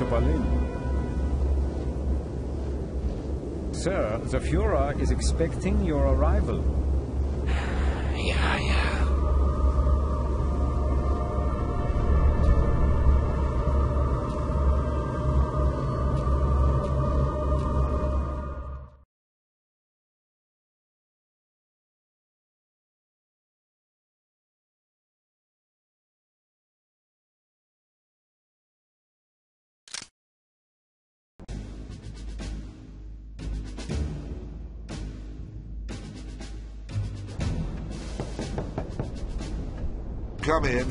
Berlin. Sir, the Führer is expecting your arrival. Yeah. Come in.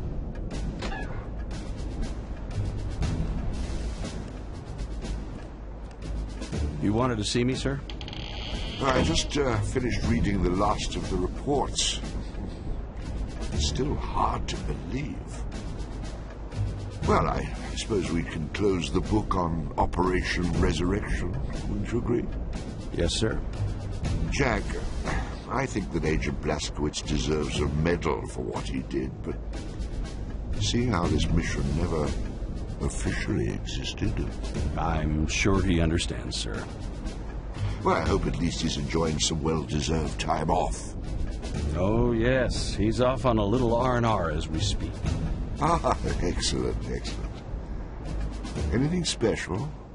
You wanted to see me, sir? I just finished reading the last of the reports. It's still hard to believe. Well, I suppose we can close the book on Operation Resurrection. Wouldn't you agree? Yes, sir. Jack, I think that Agent Blazkowicz deserves a medal for what he did, but seeing how this mission never officially existed... I'm sure he understands, sir. Well, I hope at least he's enjoying some well-deserved time off. Oh, yes. He's off on a little R&R as we speak. Ah, excellent. Anything special?